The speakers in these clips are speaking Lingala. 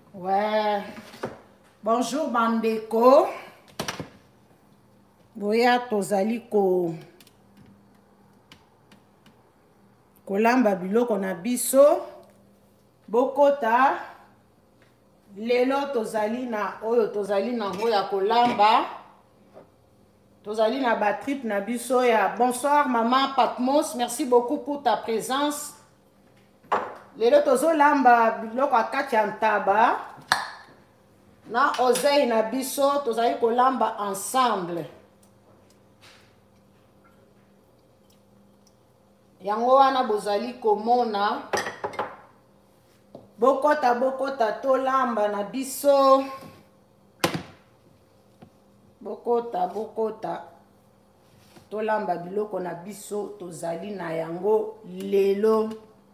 Ouais. Bonjour bandeko. Boya tozali kolamba biloko na biso. Bokota. Lelo tozali na oyo tozali na ya kolamba. Tozali na batrip na biso ya. Bonsoir maman Patmos, merci beaucoup pour ta présence. Lelo tozolamba biloko akati ya ntaba. Na ozeyi na biso tozali kolamba ensemble. Yango wana bozali komona. Bokota tolamba na biso. Bokota tolamba biloko na biso tozali na yango lelo.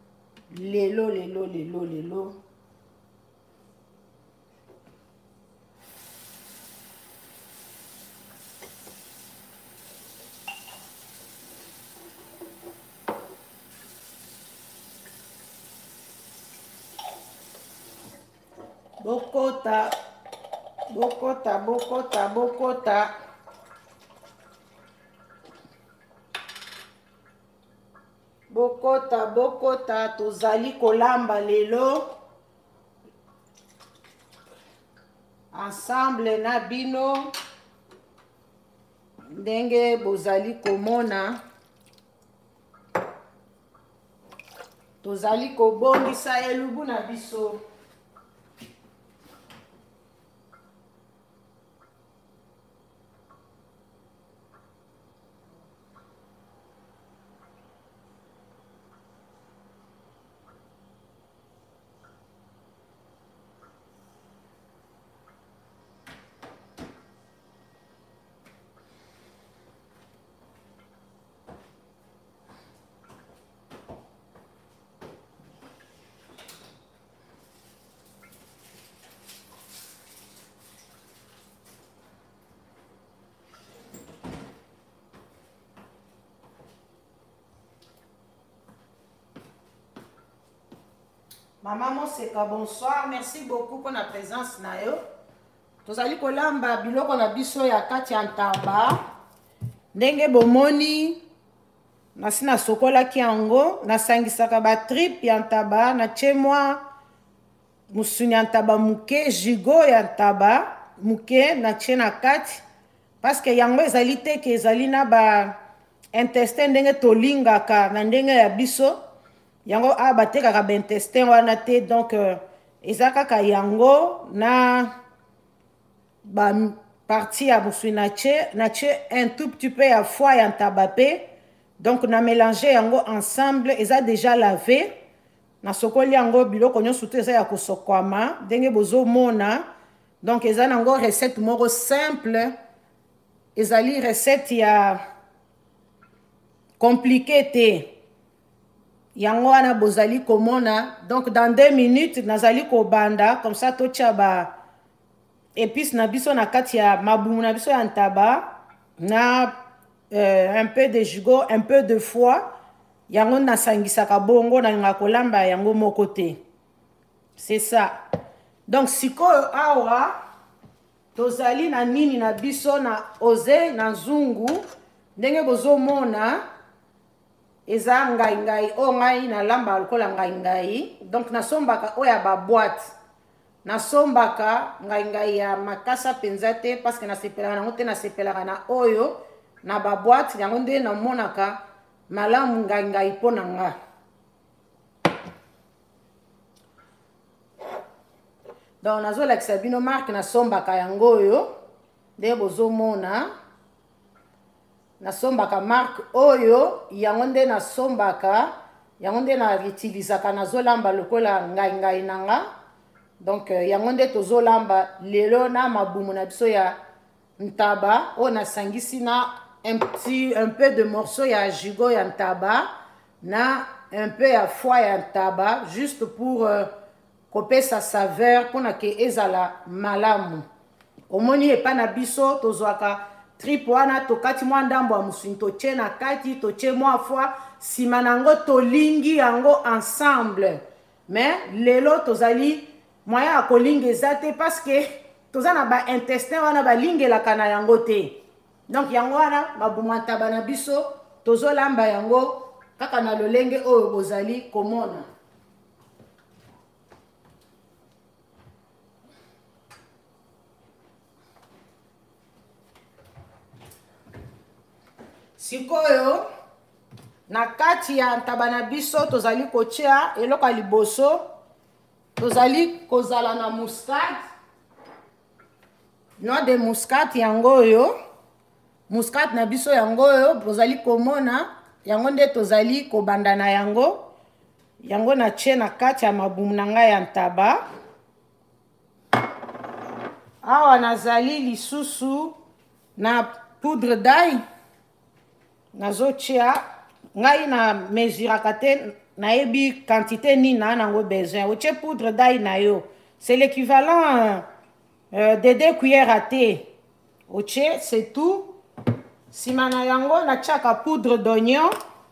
Bokota tozali kolamba lelo ensemble na bino ndenge bozali komona tozali kobongisa elubu na biso. Maman Moseka, bonsoir. Merci beaucoup pour la présence na yo. Tozali kolamba biloko na biso ya kati ya ntaba. Ndenge bomoni nasina sokola kiango nasangisaka ba trip ya ntaba na chemwa musuni ya ntaba muke jigo ya ntaba muke na chena kati parce que yango ezali te ke ezali na ba intestin ndenge tolingaka na ndenge ya biso. Yango batekaka ba intestin wana te donc eza kaka yango na ba partie ya musuni na che un tout petit peu ya foie ya ntaba pe. Donc na mélanger yango ensemble eza déjà lavé. Na sokoli yango biloko nyonso te eza ya kosokwama ndenge bozomona. Donc eza nango recette moko simple. Ezali recette ya compliqué te. Yango wana bozali komona. Donc dans 2 minutes nazali kobanda comme ça totia ba épices na biso na kati ya mabumu na biso ya ntaba na un peu de jus, un peu de foie. Yango nasangisaka bongo na nga kolamba yango moko te. C'est ça. Donc sikoyo awa tozali na nini na biso na oze na zungu ndenge bozomona eza ngai o ngai na lamba lokola ngai. Donc nasombaka oya ba boîte. Nasombaka ngai ya makasa penza te parce que nasepelaka nango te nasepelaka na oyo na ba boîte yango nde namonaka malamu ngai mpo na nga. Donc nazolakisa bino marque nasombaka yango oyo nde bozomona. Nasombaka marque oyo yango nde nasombaka yango nde na utilisaka nazolamba lokola ngai nanga. Donc yango nde tozolamba lelo na mabumu na biso ya ntaba o nasangisi na un peu de morceau ya jigo ya ntaba na un peu ya foie ya ntaba juste pour kopesa saveur pona ke ezala malamu. Omoni epa na biso tozwaka trip wana tokati mwa ndambo ya musuni totie na kati totie mwa foie sima nango tolingi yango ensemble. Mais lelo tozali moyen ya kolinga eza te parce que toza na ba intestin wana balingelaka na yango te. Donc yango wana babuma ntaba na biso tozolamba yango kaka na lolenge oyo bozali komona. Sikoyo na kati ya ntaba na biso tozali kotia eloko ya liboso tozali kozala na muscade, noix de muscade yango oyo muscade na biso yango oyo bozali komona yango nde tozali kobanda na yango na tie na kati ya mabumu na ngai ya ntaba. Awa nazali lisusu na poudre d'ail nazotia ngai na mesuraka te nayebi quantité nini na nango besoin. Otie poudre d'ail na yo c'est l'équivalent de 2 cuillères à thé. Otie c'est tout. Sima na yango natiaka poudre d'oignon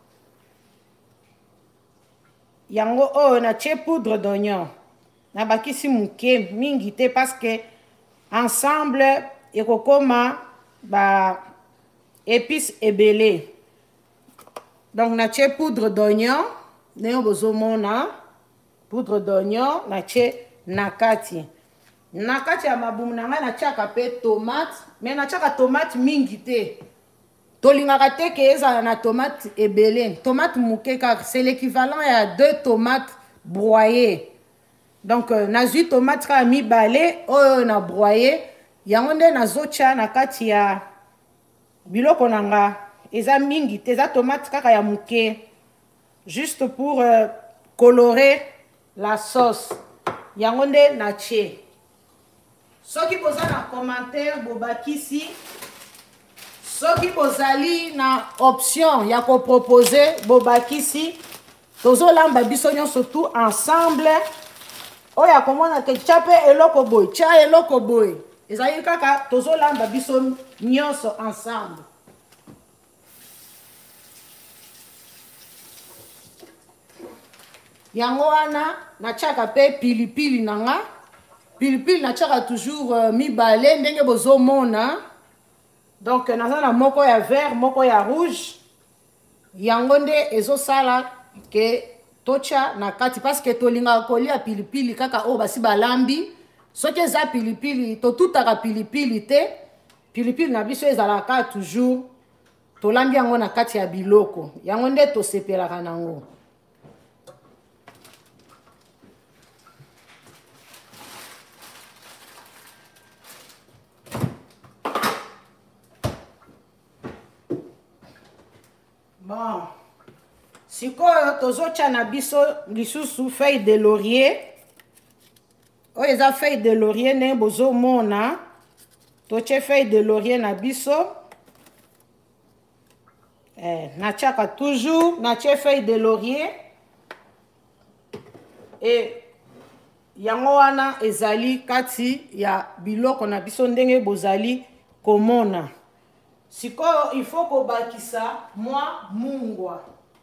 yango oyo natie poudre d'oignon nabakisi muke mingi te parce que ensemble ekokoma ba épices ebele. Donc natie poudre d'oignon ndenge bozomona poudre d'oignon natie na kati ya mabumu na ngai natiaka pe tomate mais natiaka tomate mingi te. Tolingaka te ke ezala na tomate ebele, tomate muke kaka c'est l'équivalent ya 2 tomates broyées. Donc nazwi tomate kaka mibale oyo na broyé yango nde nazotia na kati ya biloko na nga eza mingi te, eza tomate kaka ya muke juste pour colorer la sauce yango nde natie. Soki boza na commentaire bobakisi, soki bozali na option ya kopropose bobakisi, tozolamba biso nyonso tout ensemble. Oya komona ke chape eloko boy, cha eloko boy. Ezali kaka tozolamba biso nyonso ensemble. Yango wana natiaka pe pilipili nanga. Pilipili natiaka toujours mibale ndenge bozomona. Donc naza na moko ya vert, moko ya rouge. Yango nde ezosala ke tocha na kati parce que tolinga kolia pilipili kaka o basi balambi. Soki eza pilipili totutaka pilipili te. Pilipili na biso ezalaka toujours tolambi yango na kati ya biloko. Yango nde tosepelaka nango. Bon, sikoyo tozotia na biso lisusu feuille de laurier. Oyo eza feuille de laurier ne bozomona. Totie feuille de laurier na biso. Natiaka toujours, natie feuille de laurier. Et yango wana ezali kati ya biloko na biso ndenge bozali komona. Sikoyo il faut kobakisa mwa mungwa.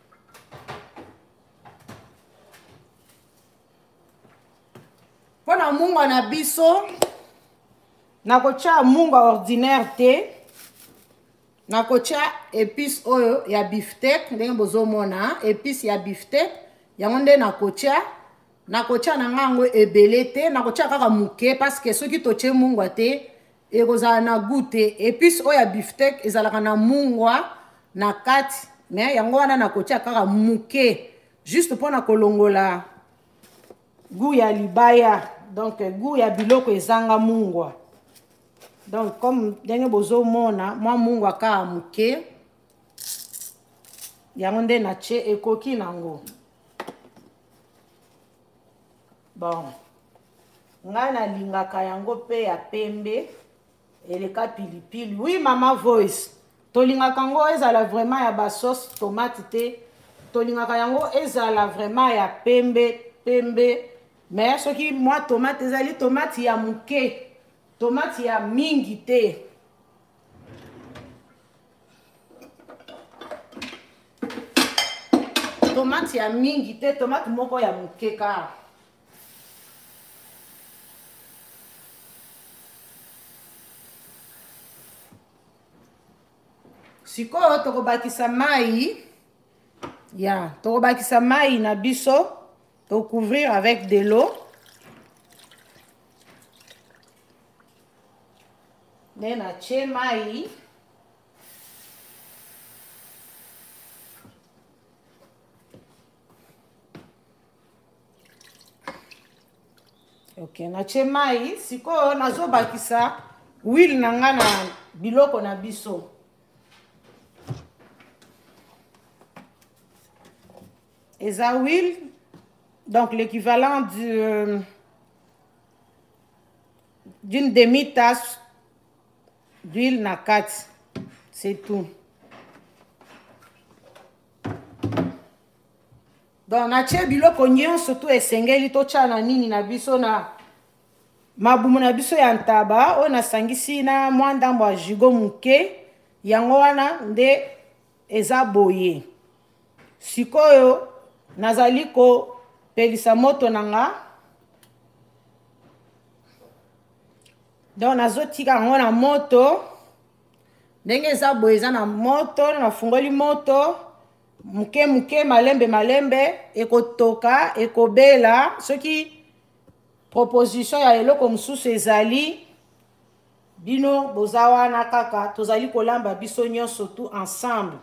Pona mungwa na biso nakotia mungwa ordinaire te. Nakotia épice oyo ya beefsteak ndenge bozomona épice ya beefsteak yango nde nakotia na ngango ebele te nakotia kaka muke parce que soki totie mungwa te ekozala na goûte. Épice oyo ya beefsteak ezalaka na mungwa na kati mais yango wana nakotia kaka muke juste pona kolongola goût ya libaya, donc goût ya biloko ezanga mungwa. Donc comme ndenge bozomona mwa mungwa kaka muke yango nde natie ekoki nango. Bon, nga nalingaka yango pe ya pembe eleka pilipili. Oui mama voice, tolingaka yango ezala vraiment ya ba sauce tomate te, tolingaka yango ezala vraiment ya pembe. Mais soki mwa tomate ezali tomate ya muke, tomate ya mingi te. Tomate ya mingi te, tomate moko ya muke kaka. sikoyo tokobakisa mai. Ya, tokobakisa mai na biso, couvrir avec de l'eau. Then ache mai. Ok, nache mai, sikoyo nazobakisa huile nanga na biloko na biso. Eza huile, donc l'équivalent d'une demi-tasse d'huile na kati. C'est tout. Donc nache biloko nyonso to esengeli to chana nini na biso na mabumu na biso ya ntaba o nasangisi na mwa ndambo ya jigo muke yango wana nde eza boye. Sikoyo nazali ko pelisa moto nanga. Donc nazotika yango na moto ndenge eza boye eza na moto na fungoli moto muke muke malembe malembe ekotoka ekobela soki proposition ya eloko mususu ezali bino boza wana kaka tozali kolamba biso nyonso tout ensemble.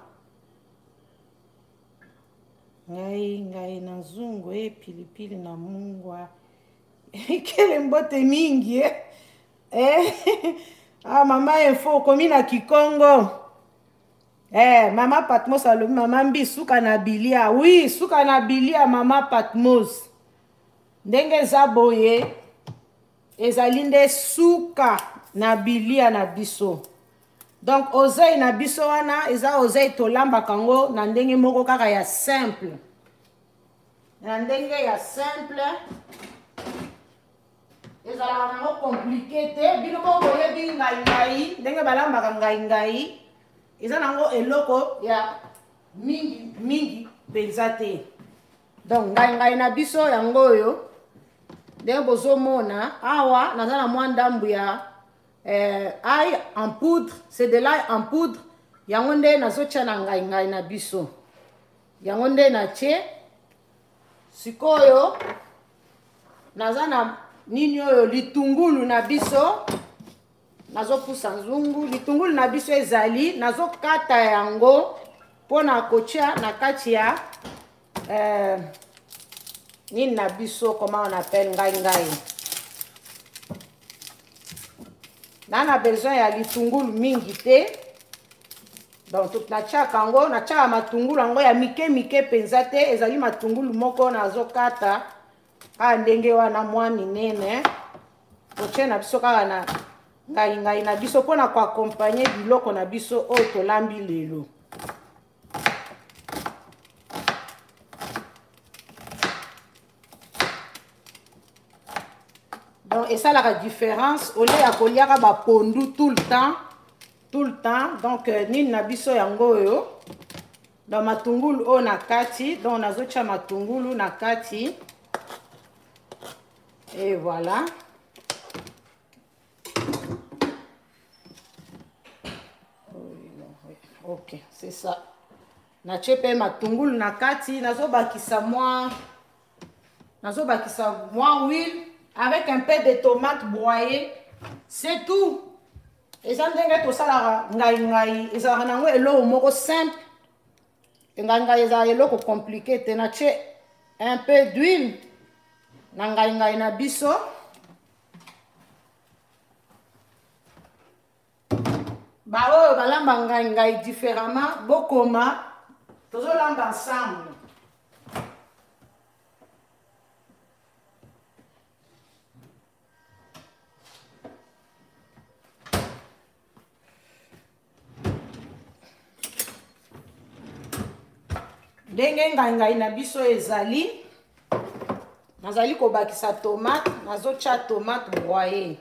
Ngai na zungu pilipili na mungwa kele mbote mingi ah mama info komi na Kikongo. Mama Patmos alobi mama mbi suka na bilia. Oui, suka na bilia mama Patmos. Ndenge eza boye ezali nde suka na bilia na biso. Donc ozeyi na biso wana eza ozeyi tolamba kango na ndenge moko kaka ya simple. Na ndenge ya simple. Ezala nango compliqué te bino moko boyebi ngai ndenge balambaka ngai eza nango eloko ya mingi penza te. Donc ngai na biso yango oyo ndenge bozomona awa naza na mwa ndambu ya ail en poudre, c'est de l'ail en poudre. Yango nde nazotia na ngai na biso. Yango nde natie. Sikoyo naza na nini oyo litungulu na biso. Nazopusa nzungu. Litungulu na biso ezali. Nazokata yango pona kotia na kati ya nini na biso, comment on appelle ngai. Nana besoin ya litungulu mingi te. Donc natia kango, natia matungulu yango ya mike penza te, ezali matungulu moko nazokata ndenge wana mwa minene. Kotie na biso kaka na ngai na biso pona ko accompagner biloko na biso oyo tolambi lelo. Donc, et ça la différence, au lieu ya koliaka ba pondu tout le temps. Donc, nini na biso yango yo. Donc, matungulu o na kati. Donc, nazotia matungulu na kati. Et voilà. Ok, c'est ça. Natie pe matungulu na kati. Nazobakisa moi huile. Avec un peu de tomates broyées, c'est tout. Et ça ndenge to sala ngai ezala nango eloko moko simple. Ngai ezala eloko compliqué te natie un peu d'huile na ngai na biso. Ba oyo balamba ngai différemment bokoma tozolamba ensemble. Ndenge ngai na biso ezali nazali kobakisa tomate, nazotia tomate broyée.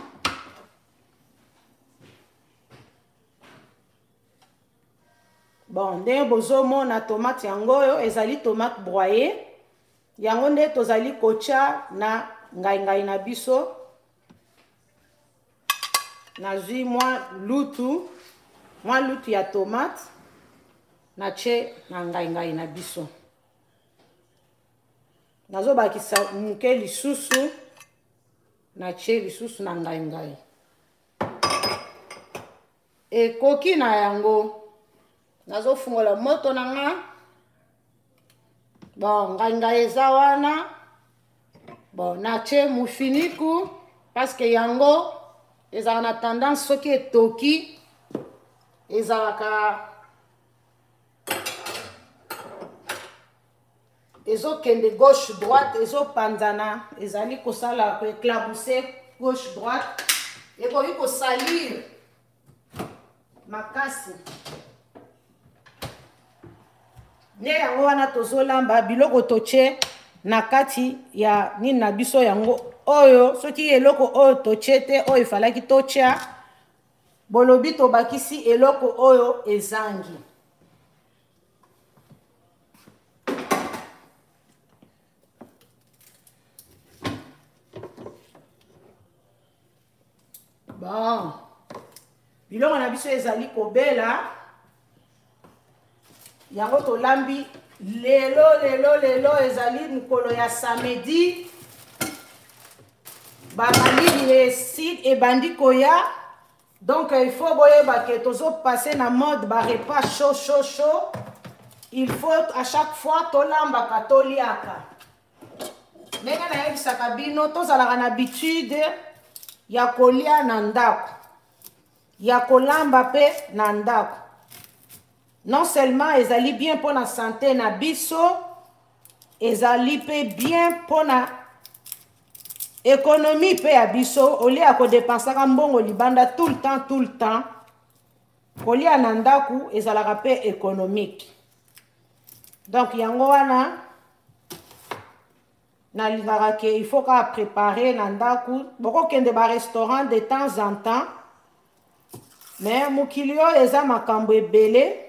Bon, ndenge bozomona tomate yango oyo ezali tomate broyée. Yango nde tozali kotia na ngai na biso. Nazwi mwa lutu mwa lutu ya tomate na tche na ngai na biso nazobakisa muke lisusu na tche lisusu na ngai ekoki na yango nazofungola moto na nga bon ngai eza wana bon na tche mufiniku parce que yango ezalaka na tendance soki etoki ezalaka ezokende gauche droite ezopanzana ezali kosala koéclabousse gauche droite ekoki kosalir makasi nde yango wana tozolamba biloko totye na kati ya nini na biso yango oyo soki eloko oyo totye te oyo efalaki totya bolobi tobakisi eloko oyo ezangi bon biloko na biso ezali kobela yango tolambi lelo ezali mokolo ya samedi bamalili eside ebandi koya donc il faut boyeba ke tozopase na mode barepas chaud il faut à chaque fois tolambaka toliaka ndenge nayebisaka bino tozalaka na habitude ya kolia na ndako ya kolamba mpe na ndako non seulement ezali bien mpona santé na biso ezali mpe bien mpona économie mpe ya biso olia kodepensaka mbongo libanda tout le temps kolia na ndako ezalaka mpe économique donc yango wana nalingaka ke il faut ka préparer na ndako bokokende ba restaurant de temps en temps mais mokili oyo eza makambo ebele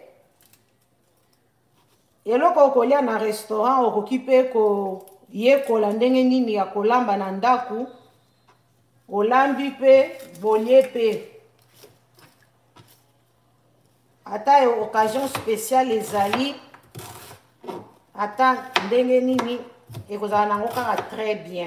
eloko okolia na restaurant okoki mpe koyekola ndenge nini ya kolamba na ndako olambi mpe bolie mpe ata occasion spéciale ezali ata ndenge nini ekozala nango kaka très bien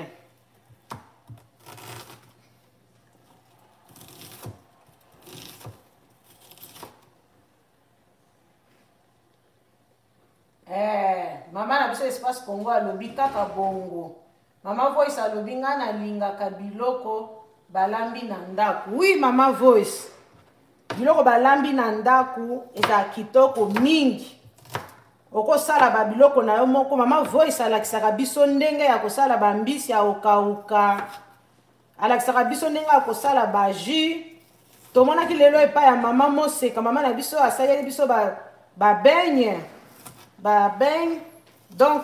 mama na biso espace Congo alobi kaka bongo mama voice alobi nga nalingaka biloko balambi na ndako oui mama voice biloko balambi na ndako eza kitoko mingi okosala babiloko na yo moko mama voice alakisaka biso ndenge ya kosala bambisi ya okauka alakisaka biso ndenge ya kosala bajus tomonaki lelo epai ya mama moseka mama na biso asaleli biso babenye donc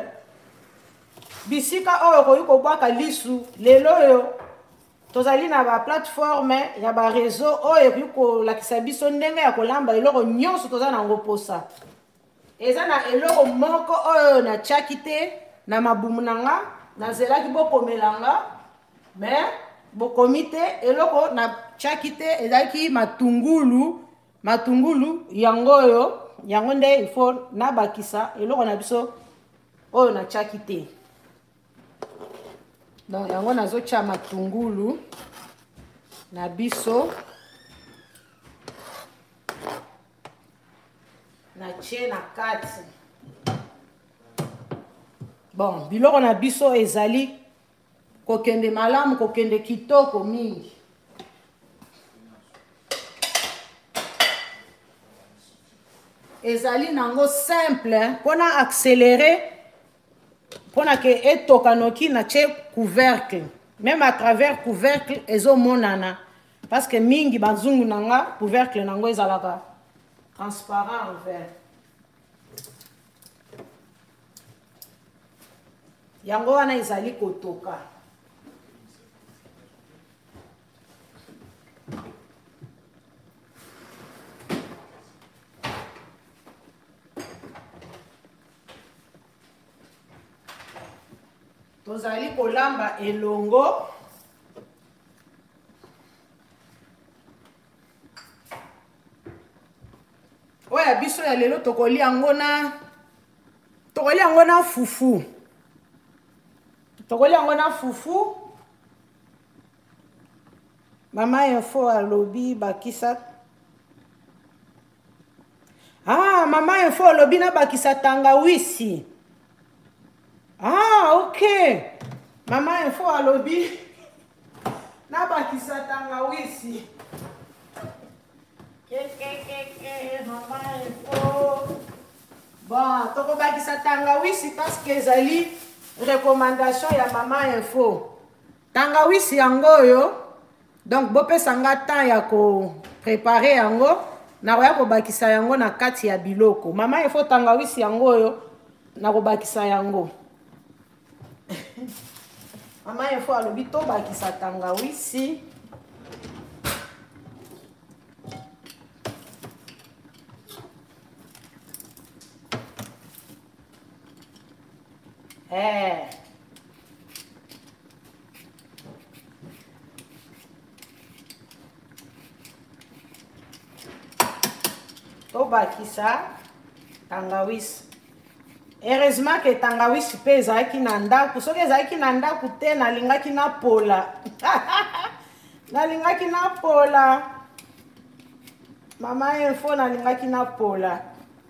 bisika oyo okoki kobwaka lisu lelo oyo tozali na baplateforme ya bareseau oyo ekoki kolakisa biso ndenge ya kolamba eloko nyonso toza nango mposa eza na eloko moko oyo natiaki te na mabumu na nga nazelaki bokomelanga mais bokomi te eloko natiaki te ezalaki matungulu yango oyo yango nde il faut nabakisa eloko na biso oyo natiaki te donc yango nazotya matungulu na biso natie na kati bon biloko na biso ezali kokende malamu kokende kitoko mingi ezali nango simple mpona accélérer mpona ke etoka noki natie couvercle même à travers couvercle ezomonana parce que mingi bazungu nanga couvercle nango ezalaka transparent en vert yango wana ezali kotoka tozali kolamba elongo oya biso ya lelo tokoli yango na fufu. Tokoli yango na fufu. Mama info alobi bakisa. Ah, mama info alobi na bakisa tangawisi. Ah, ok. Mama info alobi na bakisa tangawisi. Mama info. Bon, toko bakisa tangawisi parce que ezali recommandation ya mama info. Tangawisi yango yo. Donc bopesa nga temps ya ko préparer yango na koya ko bakisa yango na kati ya biloko. Mama info tangawisi yango yo na ko bakisa yango. Mama info alobi to bakisa tangawisi. To bakisa tangawisi. Heureusement que tangawisi pe ezalaki na ndaku. Soki ezalaki na ndaku te nalingaki na pola. Nalingaki na pola. Mama info nalingaki na pola.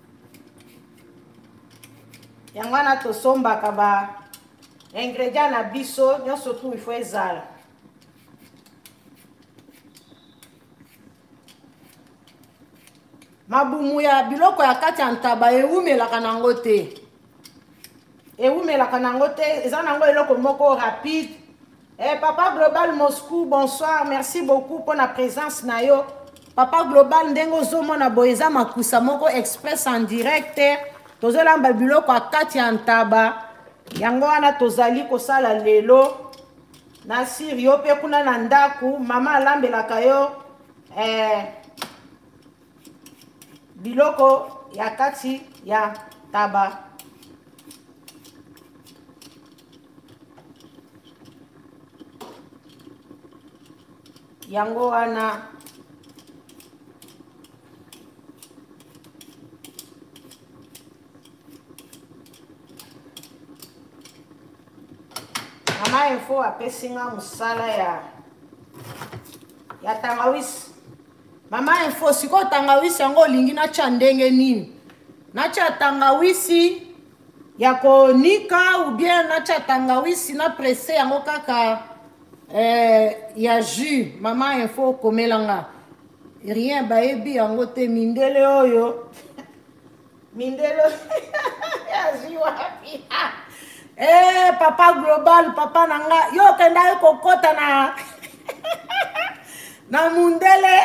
Yango wana tosombaka ba ingrédients na biso nyonso tu il faut ezala. Mabumu ya biloko ya kati ya ntaba ewumelaka nango te. Ewumelaka nango te, eza nango eloko moko rapide. Papa Global Moscou, bonsoir, merci beaucoup pour la présence na yo. Papa Global ndenge ozomona boye eza makusa moko express en direct. Tozolamba biloko ya kati ya ntaba. Yango wana tozali kosala lelo. Na siri yo pe kuna na ndaku, mama alambelaka yo biloko ya kati ya taba. Yango wana mama info apesinga musala ya tangawisi. Mama info siko tangawisi yango lingi na cha ndenge nini? Na cha tangawisi ya konika ou bien na cha tangawisi na presse yango kaka ya jus. Mama info komelanga. Rien baebi yango te mindele oyo. Mindele ya jus wapi? Papa Global, papa nanga. Yo kenda kokota na na mundele.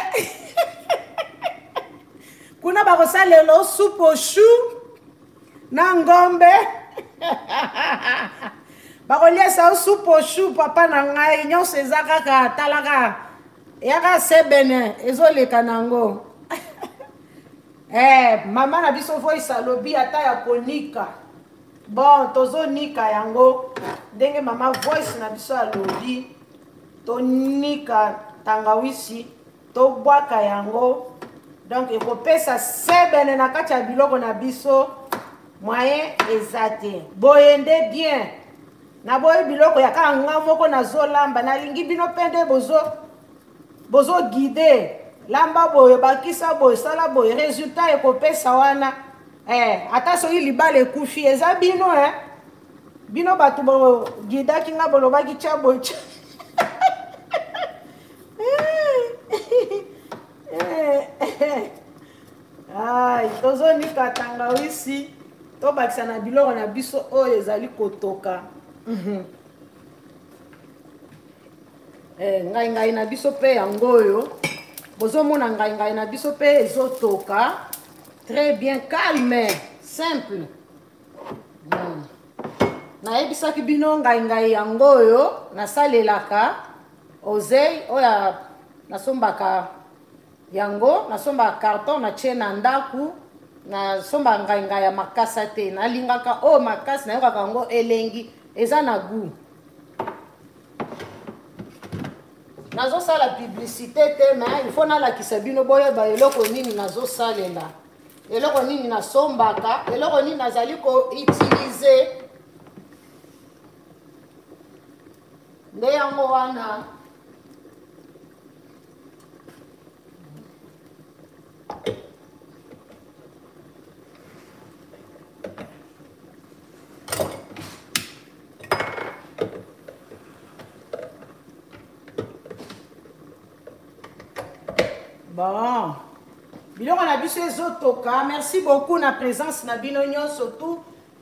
Kuna bakosalelo supo chou na ngombe. Bakoliesa supo chou papa nanga nyonso eza kaka talaka. Yaka sebene ezoleka nango. Mama na biso voice alobi ata ya konika. Bon, tozo nika yango. Ndenge mama voice na biso alobi to nika tangawisi to bwaka yango. Donc ekopesa sebene na kati ya biloko na biso moyen ezate. Boyende bien. Na boye biloko ya kanga moko na zolamba na lingi bino pende bozo guide. Lamba boye bakisa boye sala boye résultat ekopesa wana. Ata soki libala ekufi eza bino bino bato bo gidaki nga bolobaki tia boye. Ay, tozonika tangawisi to bakisa na biloko na biso oyo ezali kotoka. Ngai na biso pe yango oyo bozomona ngai na biso pe ezotoka. Très bien, calme, simple. Nayebisaki bino ngai yango oyo nasalelaka ozeyi oya nasombaka yango nasombaka carton na tie na ndaku nasomba ngai ya makasa te nalingaka o makasi nayokaka yango elengi eza na goût. Nazosala publicité te mais il faut nalakisa bino boyeba eloko nini nazosalela. eloko nini nasombaka, eloko nini nazali ko utiliser nde yango wana. Bon, biloko na biso ezotoka. Merci beaucoup na présence na bino nyonso tout.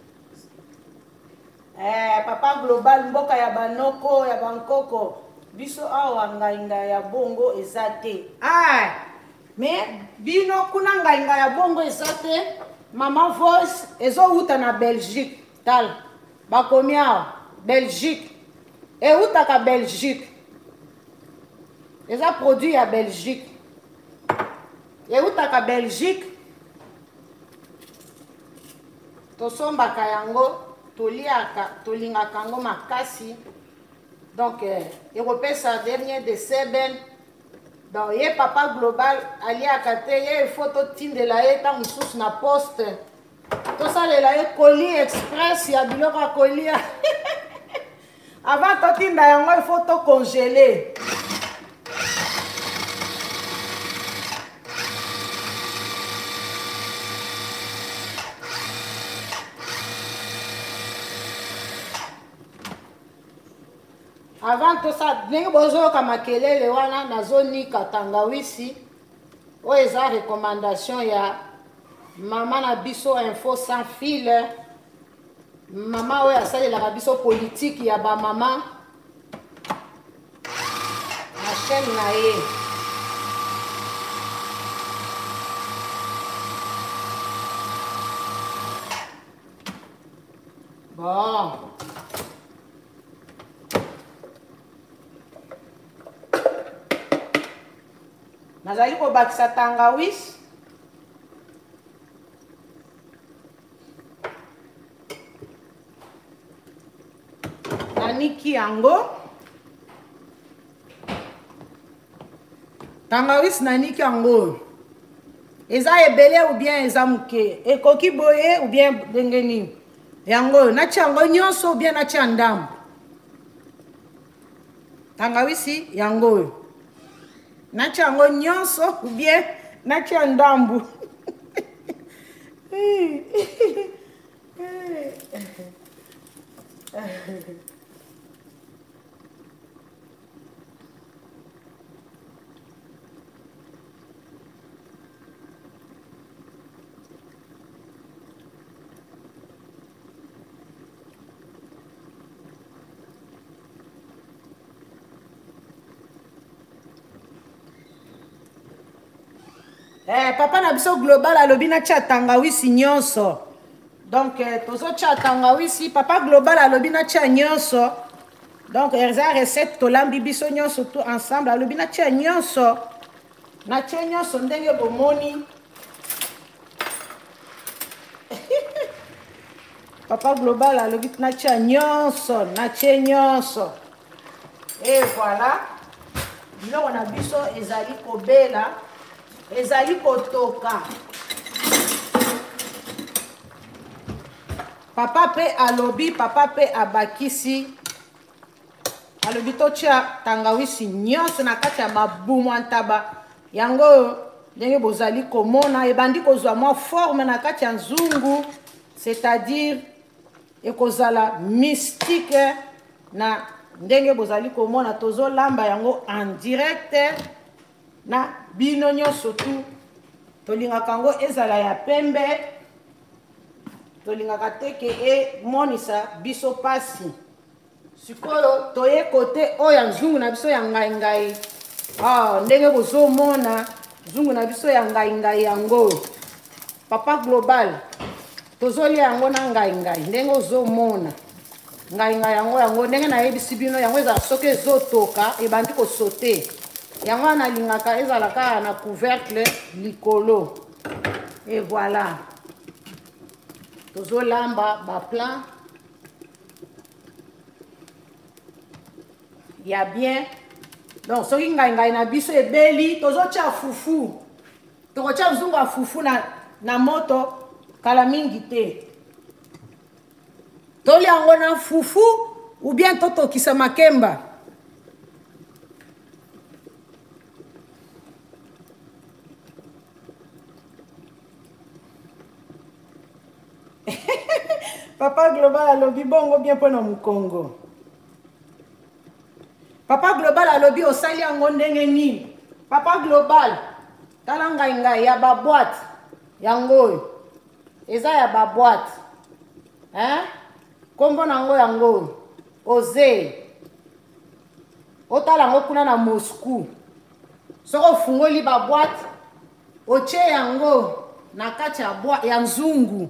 Papa Global mboka ya banoko ya bankoko biso awa ngainga ya bongo ezate. Mais bino kuna ngainga ya bongo ezate. Mama Voice ezouta na Belgique. Tal bakomi awa Belgique. Eutaka Belgique. Eza produit ya Belgique. Eutaka Belgique. Tosombaka yango, toliaka, tolingaka yango makasi. Donc ekopesa dernier de seben. Donc ye Papa Global aliaka te, ye photo tindela ye ta mosusu na poste. Tosalela ye colis express ya biloko ya kolia. Avant totinda yango il faut to congeler. Avant tout ça, ndenge bozoyoka makelele wana nazonika tangawisi oyo eza recommandation ya mama na biso info sans fil. Mama oyo asalelaka biso politique ya bamama na chaîne na ye. Bon, nazali kobakisa tangawisi. Naniki yango. Tangawisi naniki yango. Eza ebele ou bien eza muke. Ekoki boye ou bien dengeni. Yango nachi yango nyonso ou bien nachi ndambu. Tangawisi yango. Nachi yango nyonso ou bien nachi ndambu. Papa na biso Global alobi na tia tangawisi nyonso. Donc tozo tia tangawisi, Papa Global alobi na tia nyonso. Donc eza recette tolambi biso nyonso tout ensemble alobi na tia nyonso. Na tia nyonso ndenge bomoni. Papa Global alobi na tia nyonso, na tia nyonso. Et voilà. Biloko na biso ezali kobela. Ezali kotoka. Papa pe alobi, papa pe abakisi. Alobi totia tangawisi nyonso na kati ya mabumu antaba. Yango ndenge bozali komona ebandi kozwa mwa forme na kati ya nzungu, c'est-à-dire ekozala mystique na ndenge bozali komona tozo lamba yango en direct. Na bino nyonso tu tolingaka yango ezala ya pembe, tolingaka te ke emonisa biso pasi. Sikoyo toye kote oyo nzungu na biso ya ngai ndenge bozomona nzungu na biso ya ngai yango Papa Global tozolia yango na ngai ndenge ozomona ngai yango ndenge nayebisi bino yango ezala soki ezotoka ebandi kosote. Yango analingaka ezalaka na couvercle likolo. Et voilà. Tozo lamba ba plan. Ya bien. Donc soki ngai na biso ebeli tozo tia fufu. Toko tia zungu ya fufu na moto kala mingi te. Toli yango na fufu ou bien toto kisa makemba. Papa Global alobi bongo bien pona mukongo. Papa Global alobi osali yango ndenge nini. Papa Global tala ngai ya ba boîte yango eza ya ba boîte hein kombo nango yango oze otala ngo kuna na Moscou soko fungoli ba boîte oche yango na kati ya boîte ya nzungu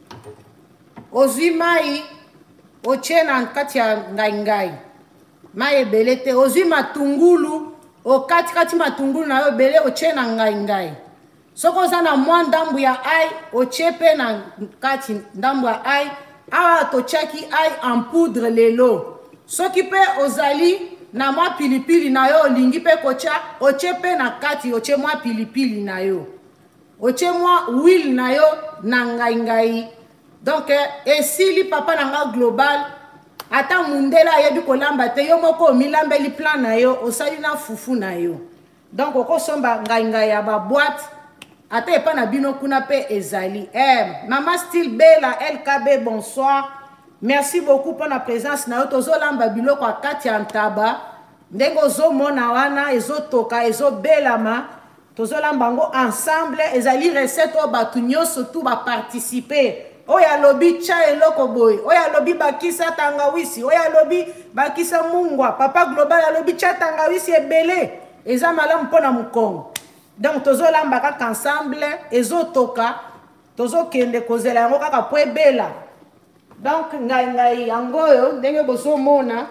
ozwi mai oche na kati ya ngai mai ebele te ozwi matungulu okati matungulu na yo ebele oche na ngai soko oza na mwa ndambu ya ai oche pe na kati ndambu ya ai awa totiaki ai en poudre lelo soki pe ozali na mwa pilipili na yo olingi pe kotia oche pe na kati oche mwa pilipili na yo oche mwa huile na yo na ngai donc esili papa na nga Global ata mundela ayebi kolamba te yo moko omilambeli plan na yo osali na fufu na yo donc okosomba ngai ya ba boîte ata epa na bino kuna pe ezali Mama Style Bella LKB bonsoir merci beaucoup pour la présence na yo tozolamba biloko akati ya ntaba ndenge ozomona wana ezotoka ezobelama tozolamba ngo ensemble ezali recette oyo bato nyonso tu baparticipe oyo alobi cha eloko boye oyo alobi bakisa tangawisi oyo alobi bakisa mungwa Papa Global alobi cha tangawisi ebele eza malamu mpona mukongo donc tozolamba kaka ensemble ezotoka tozokende kozela yango kaka po ebela donc ngai yango oyo ndenge bozomona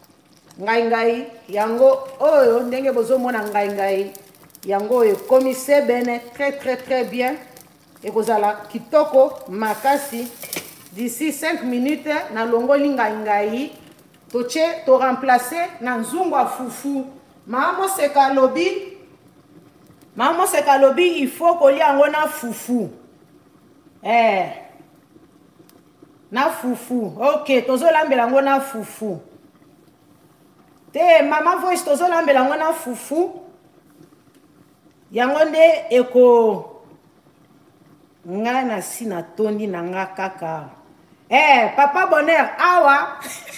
ngai yango oyo ndenge bozomona ngai yango oyo komi sebene très bien ekozala kitoko makasi d'ici 5 minutes na longoli ngai toche to remplacer na nzungu ya fufu Mama Moseka lobi il faut kolia yango na fufu na fufu ok tozolambela yango na fufu te Mama Voice tozolambela yango na fufu yango nde eko nga na si na tondi na nga kaka Papa Bonheur awa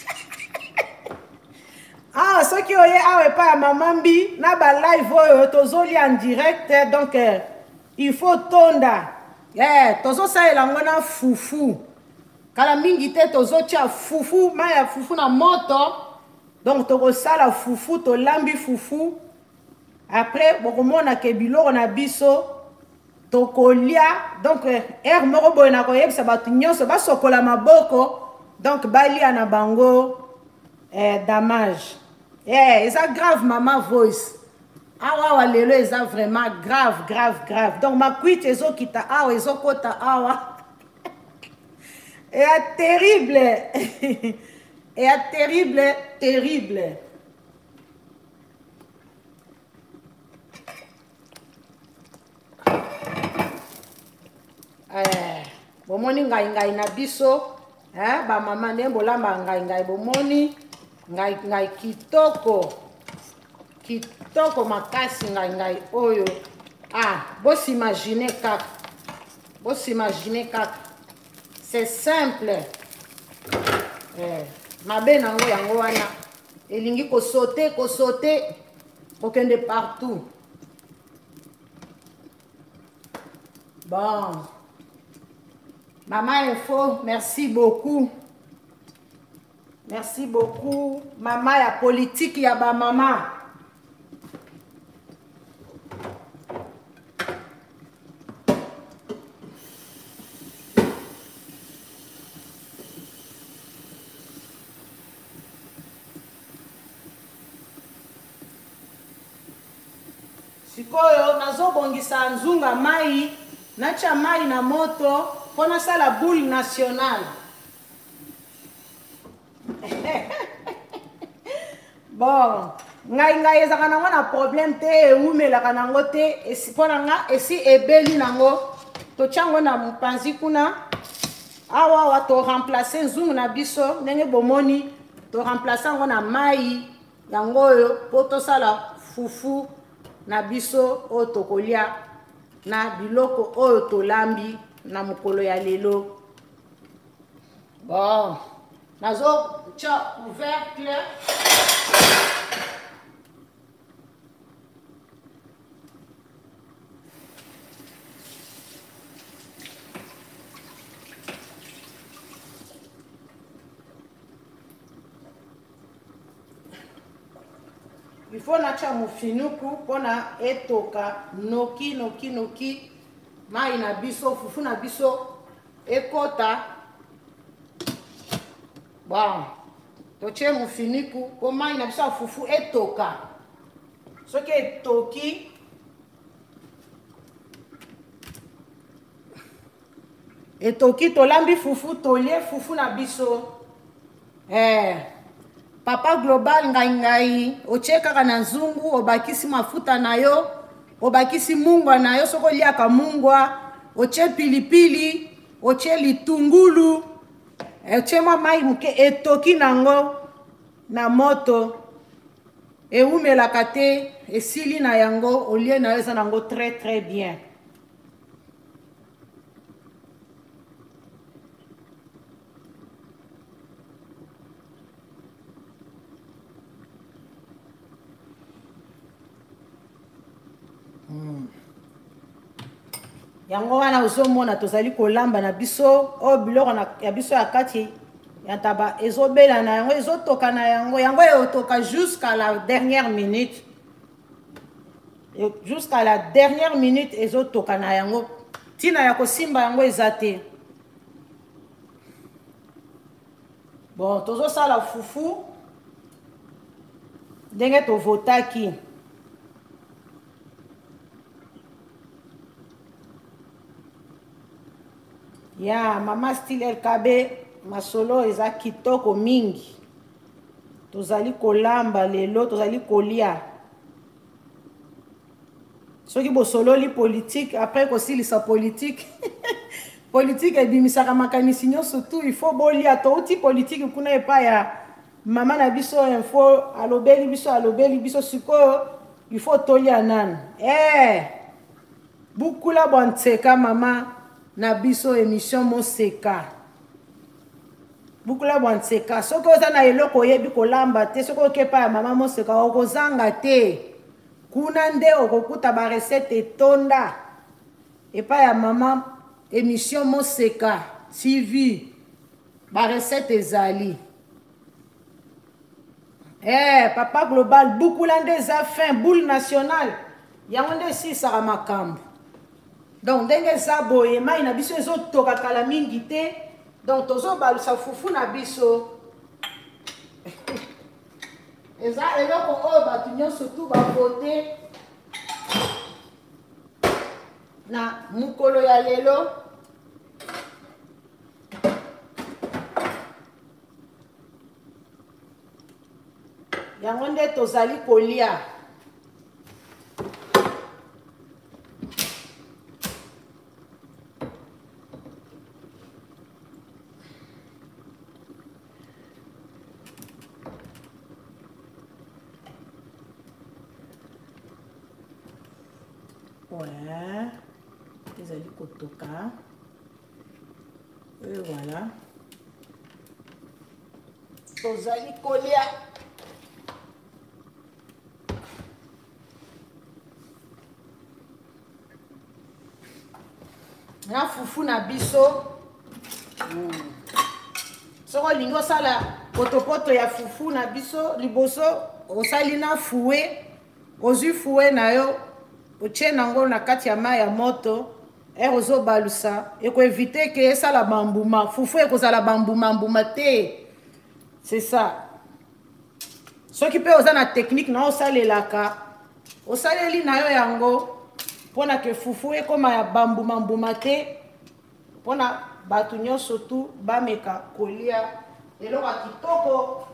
soki oye awa epa ya Mama Mbi na ba live oyo tozoli en direct donc il faut tonda tozosalela yango na fufu kala mingi te tozotia fufu mai ya fufu na moto donc tokosala fufu tolambi fufu après bokomona ke biloko na biso tokolia donc air moko boye na koyebisa bato nyonso basokola maboko donc balia na bango damage eza grave Mama Voice awa lelo eza vraiment grave donc makwiti ezokita awa ezokota awa est terrible terrible bomoni ngai na biso ba mama nde bolamba ngai bomoni ngai kitoko makasi ngai oyo bos imaginer kaka c'est simple mabe nango yango wana elingi kosote kokende partout bon Mama Info, merci beaucoup. Merci beaucoup. Mama ya politique ya ba mama. Sikoyo nazobongisa nzunga mai, nacha mai na moto. Pona sala boule nationale. Bon, ngai ezaka nango na problème te eumelaka nango te pona nga esi ebeli nango tochango na mpanzi kuna awa to remplacer nzungu na biso ndenge bomoni to remplacer ngo na mai yango oyo po tosala fufu na biso oyo tokolia na biloko oyo tolambi na mokolo ya lelo. Bon, nazo tia couvercle. Il faut nacha mufinuku pona etoka noki mai na biso fufu na biso ekota. Bon, toche mufinuku po mai na biso fufu etoka. Soki etoki tolambi fufu tolie fufu na biso. Papa Global ngai oche kaka na nzungu obakisi mafuta na yo, obakisi mungwa na yo soko liaka mungwa, oche pilipili, oche litungulu, oche mai muke etoki nango na moto. Eumelaka te esili na yango olie na yo eza nango très bien. Yango wana ozomona tozali kolamba na biso o biloko ya biso ya kati ya taba ezobela na yango ezotoka na yango ezotoka jusqu'à la dernière minute. Jusqu'à la dernière minute ezotoka na yango tina ya kosimba yango ezate. Bon, tozosala fufu ndenge tovotaki. Ya mama style LKB masolo eza kitoko mingi. Tozali kolamba lelo, tozali kolia. Soki bosololi politique après kosilisa politique. Politique ebimisaka makanisi nyonso tout il faut bolia to uti politique kuna epa ya mama na biso info alobeli biso sikoyo il faut tolia nani. Bukula bontseka mama na biso émission Moseka. Bukula bontseka. Soko oza na eloko yebi kolamba te, soko okepa ya mama Moseka okozanga te. Kuna nde okokuta ba recette etonda. Epa ya mama émission Moseka TV. Ba recette ezali. Papa Global Bukula nde za fin boule nationale. Yango nde si sara makambo. Donc ndenge za boye mai na biso ezotoka kala mingi te. Donc tozo balusa fufu na biso. Eza eloko oyo batu nyonso tu bavote na mukolo ya lelo. Yango nde tozali kolia. Ouais, ezali kotoka. Et voilà. Tozali kolia. Na fufu na biso. Soko lingo sala potopoto ya fufu na biso liboso osali na fouet. Ozui fouet na yo. Otie nango na kati ya mai ya moto ozo balusa eko éviter que esala bambuma fufu ekozala bambuma te. C'est ça. Soki pe oza na technique na osalelaka osaleli na yo yango pona ke fufu ekoma ya bambuma te pona batu nyonso tu bameka kolia eloko kitoko.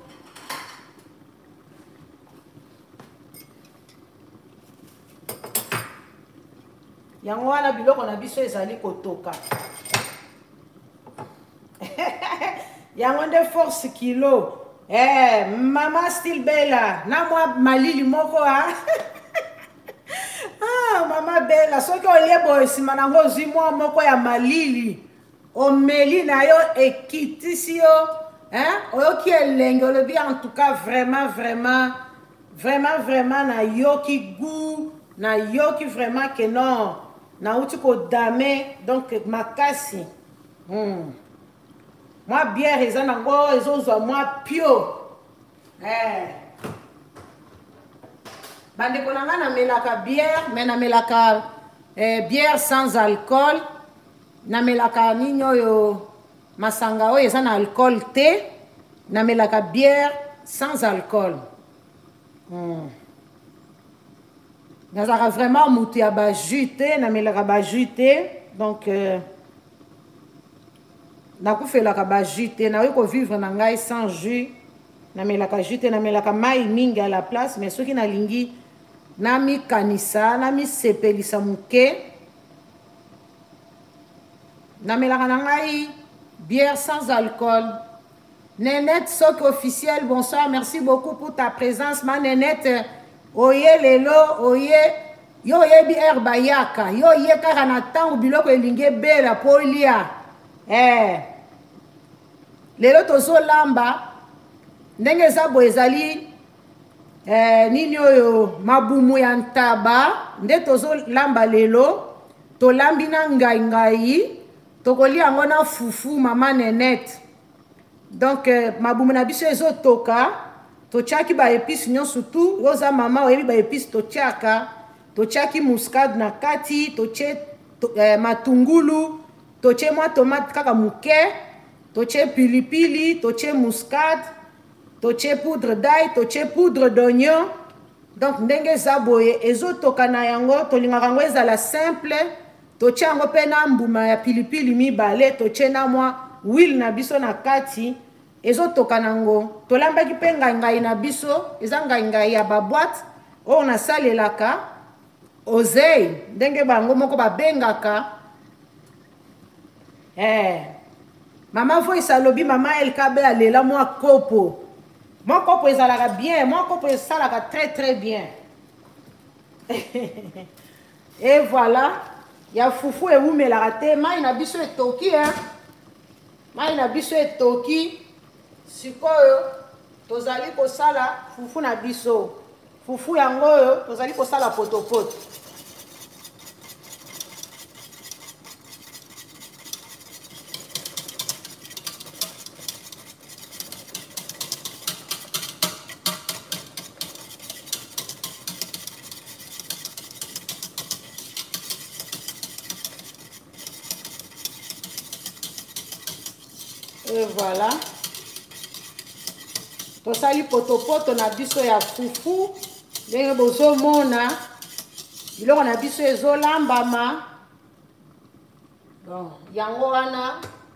yango wana biloko na biso ezali kotoka yango nde force kilo mama style bela na mwa malili moko ah mama bela soki olie boye nsima nango ozwi mwa moko ya malili omeli na yo ekitisi yo oyoki elenge olobi en tout cas vraiment na yoki goût na yoki vraiment que non nauti kodame donc makasi mwa bière eza nango ezozwa mwa pio bandeko na nga namelaka bière mais namelaka bière sans alcool namelaka nini oyo masanga oyo eza na alcool te namelaka bière sans alcool nazalaka vraiment mutu ya bajus te namelaka bajus te donc nakufelaka bajus te nayoki kovivre na ngai sans jus namelaka jus te namelaka mai mingi à la place mais soki nalingi namikanisa namisepelisa moke namelaka na ngai bière sans alcool. Nénette Sok officiel, bonsoir, merci beaucoup pour ta présence ma Nénette. Oye lelo oye yo yebi herba yaka yo ye kaka na tango biloko elinge bela polia lelo tozo lamba ndenge eza boye ezali nini oyo mabumu ya ntaba nde tozo lamba lelo tolambi na ngai tokolia yango na fufu mama Nénette donc mabumu na biso ezotoka tochaki ba épices nyonso tu yoza mama oyebi ba épices tochaki muscade na kati toche matungulu toche mwa tomate kaka muke toche pilipili toche muscade toche poudre d'ail toche poudre d'oignon donc ndenge eza boye ezotoka na yango tolingaka yango ezala simple toche yango mpe na mbuma ya pilipili mibale toche na mwa huile na biso na kati ezotoka nango tolambaki mpe ngai na biso eza ngai ya baboite oyo nasalelaka ozeyi ndenge bango moko babengaka mama voice alobi mama elkabe alela mwa kopo ezalaka bien mwa kopo esalaka très bien et voilà ya fufu ewumelaka te mai na biso etoki mai na biso etoki sikoyo tozali kosala fufu na biso fufu yango oyo tozali kosala potopoto et voilà tosali potopoto na biso ya fufu ndenge bozomona biloko na biso ezolambama bon yango wana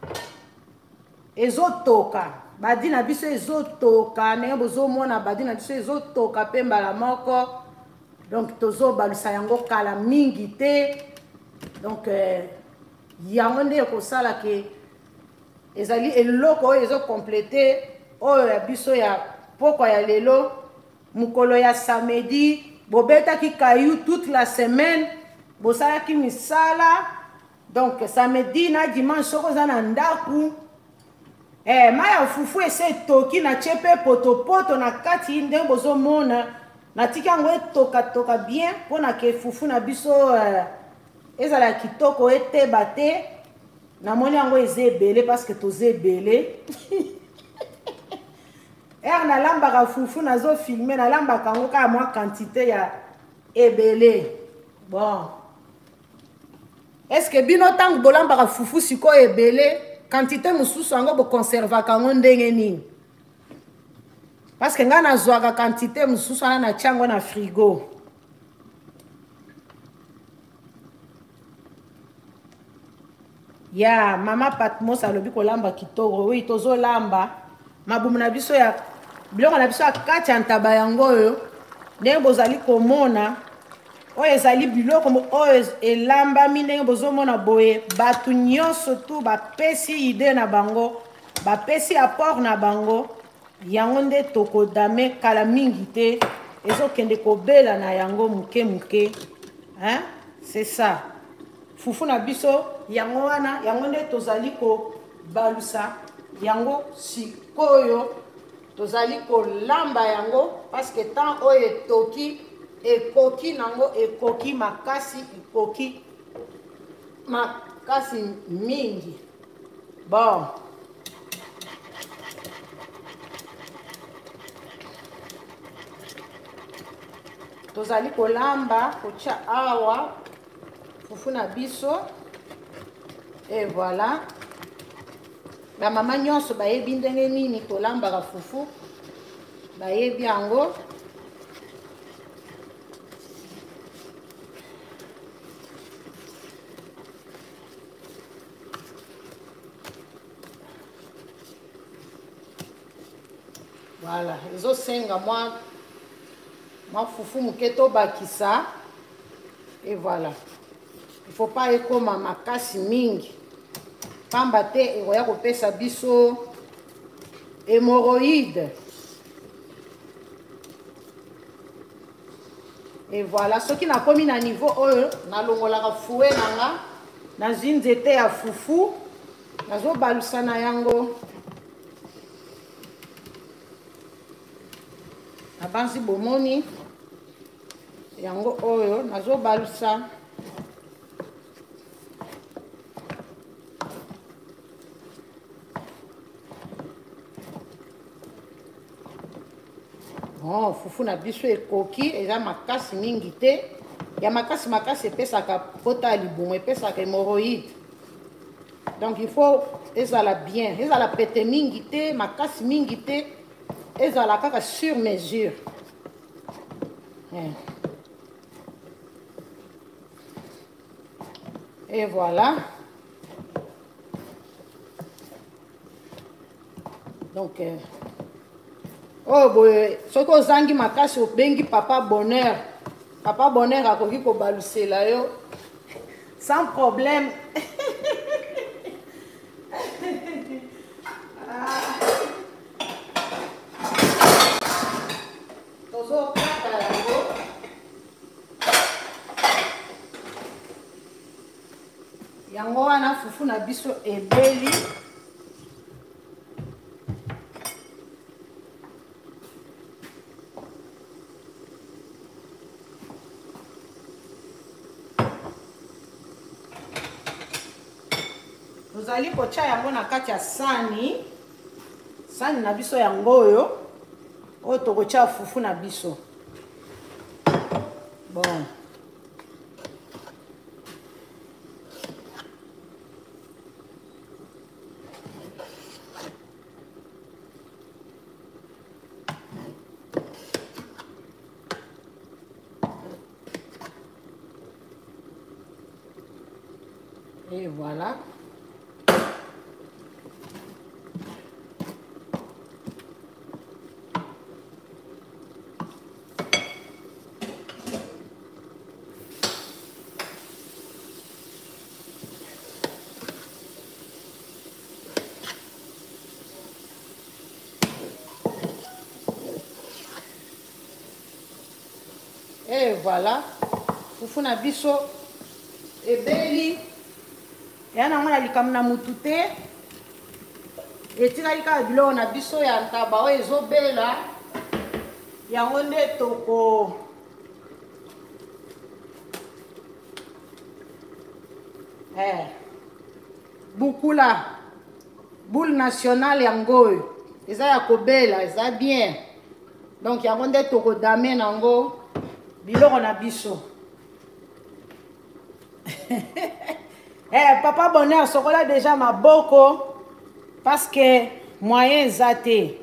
ezotoka badi na biso ezotoka ndenge bozomona badi na biso ezotoka mpe mbala moko donc tozobalusa yango kala mingi te donc yango nde ekosala ke ezali eloko oyo ezokomplete oyo ya biso ya poko ya lelo mukolo ya samedi bobetaki kayu toute la semaine bosalaki misala donc samedi na dimanche soko oza na ndaku mai ya fufu ese etoki natie mpe potopoto na kati ndenge bozomona natiki yango etokatoka bien mpona ke fufu na biso ezala kitoko eteba te namoni yango eza ebele parce que toza ebele nalambaka fufu nazofilme nalambaka yango kaka mwa quantité ya ebele bon est-ce que bino ntango bolambaka fufu sikoyo ebele quantité mosusu yango bokonservaka yango ndenge nini parce que ngai nazwaka quantité mosusu wana natia yango na frigo ya mama Patmos alobi kolamba kitoko oui tozolamba mabumu na biso ya biloko na biso ya kati ya ntaba yango oyo ndenge bozali komona oyo ezali biloko oyo elambami ndenge bozomona boye bato nyonso tu bapesi ide na bango bapesi apport na bango yango nde tokodame kala mingi te ezokende kobela na yango muke muke hein? C'est ça fufu na biso yango wana yango nde tozali kobalusa yango sikoyo tozali kolamba yango parce que tant oyo etoki ekoki nango ekoki makasi ekoki makasi mingi bon tozali kolamba kotia awa fufu na biso et voilà ba mama nyonso bayebi ndenge nini tolambaka fufu bayebi yango voilà ezosenga mwa fufu muke tobakisa et voilà il faut pas ekoma makasi mingi pamba te ekoya kopesa biso hémorroïde et voilà soki nakomi na niveau oyo nalongolaka fouet nanga nazwi nzete ya fufu nazobalusa na yango nabanzi bomoni yango oyo nazobalusa bon fufu na biso ekoki eza makasi mingi te ya makasi makasi epesaka pota ya libumu epesaka hémorroïde donc il faut ezala bien ezala pete mingi te makasi mingi te ezala kaka sur mesure et voilà donc oh boye soki ozangi makasi obengi papa bonheur akoki kobalusela yo sans problème tozokata yango yango wana fufu na biso ebeli tozali kotia yango na kati ya sani na biso yango oyo tokotia fufu na biso bon et voilà et voilà fufu na biso ebeli ya nango na likambo na mutu te etikali kaka biloko na biso ya ntaba oyo ezobela yango nde toko bukula boule nationale yango oyo eza ya kobela eza bien donc yango nde tokodame nango biloko na biso papa bonheur sokola déjà maboko parce que moyen eza te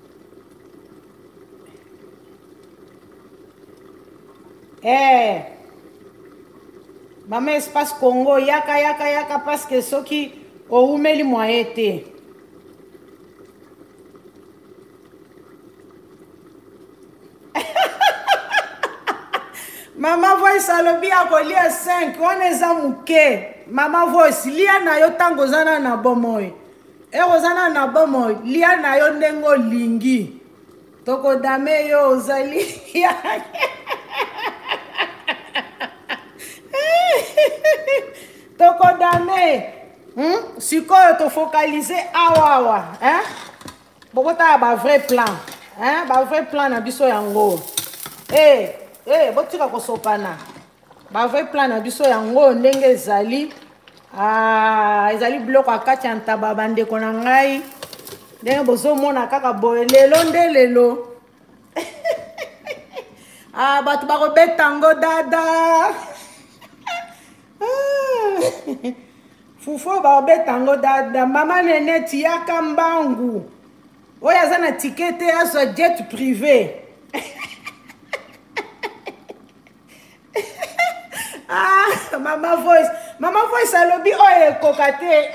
mama espace Congo yaka parce que soki oumeli moyen te Mama voice alobi akolia 5 wana eza muke. Mama voice lia na yo tango zana na bomoy. Ozana na bomoy lia na yo ndengo lingi. Toko dame yo ozali. Toko dame. Sikoyo to focaliser awawa, hein? Bokota ba vrai plan, hein? Ba vrai plan na biso yango. Botika ko sopana. Ba vrai plan na biso yango ndenge ezali. Ezali bloc akati antaba bande kona ngai. Ndenge bozo mona kaka boye lelo nde lelo. Batu ba robetango dada. Fufo ba robetango dada. Mama nene tiyaka mbangu. Oya zana tikete ya so jet privé. Mama voice alobi oye kokate.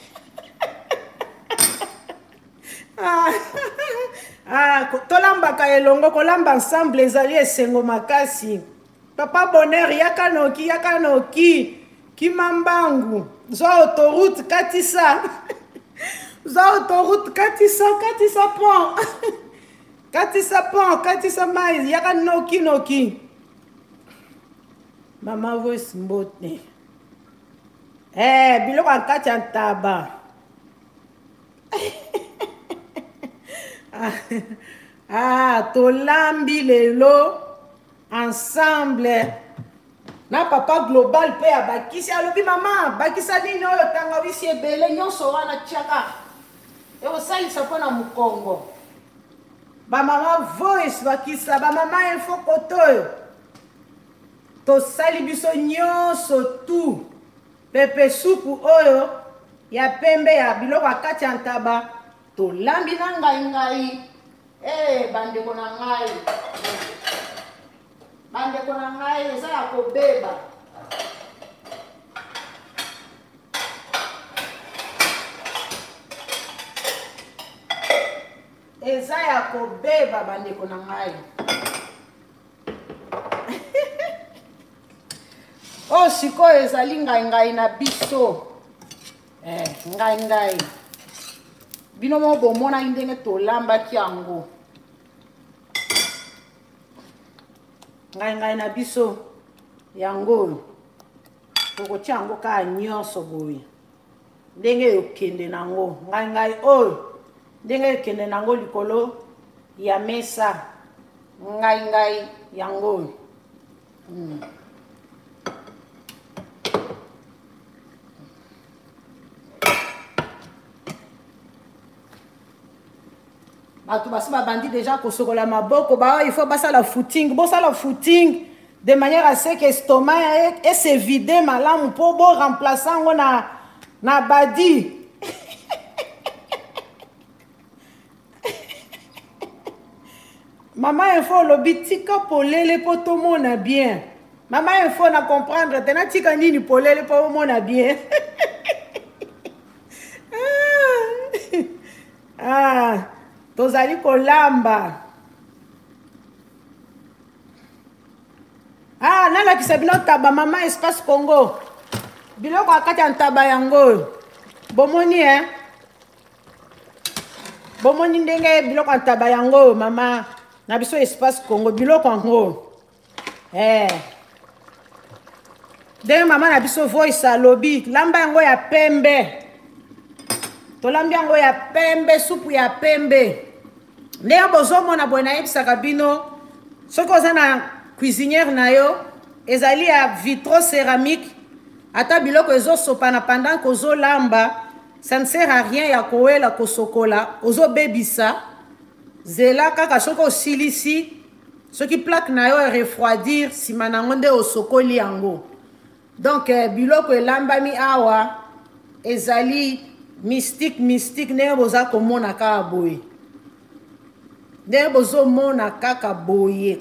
Tolamba ka elongo kolamba ensemble ezali esengo makasi. Papa bonheur yaka noki kimambangu. Zo autoroute katisa. Zo autoroute katisa pont. Katisa mais yaka noki. Mama voice mbote. Biloko akati antaba. Tolambi lelo ensemble. Na papa global pe abakisi alobi mama bakisa nini oyo tanga wisi ebele nyonso wana tiaka. Osalisa pona mukongo. Ba mama voice bakisa ba mama info kotoyo. To sali biso nyonso tu. Pepe supu oyo ya pembe ya biloko akati antaba. To lambi na ngai. Bandeko na ngai. Bandeko na ngai eza ya kobeba. Eza ya kobeba bandeko na ngai. Sikoyo ezali ngai na biso. Ngai. Bino mo bomona ndenge tolambaki yango. Ngai na biso yango. Tokotia yango ka nyonso boye. Ndenge yokende nango. Ngai oyo. Ndenge yokende nango likolo ya mesa. Ngai yango. Batu basi babandi déjà kosokola maboko il faut basa la footing de manière à ce que l'estomac et se vider malamu pour bo remplacer ngo na badi. Maman il faut lobi tika polele po to mona bien. Maman il faut na comprendre tena tika nini polele po mona bien. Tozali kolamba. Nala kisabino taba mama espace Congo. Biloko akati antaba yango. Bomoni Bomoni ndenge biloko antaba yango mama na biso espace Congo biloko yango. Ndenge mama na biso voice alobi lamba yango ya pembe. Tolambi yango ya pembe supu ya pembe. Ndenge bozomona boye nayebisaka bino soki oza na cuisinière na yo ezali ya vitro céramique ata biloko ezosopana pendant kozolamba ça ne sert à rien ya kowela kosokola ozobebisa zela kaka soki osilisi soki plaque na yo refroidir nsima nango nde osokoli yango. Donc biloko elambami awa ezali mystique ndenge boza komona kaka boye. Ndenge bozomona kaka boye.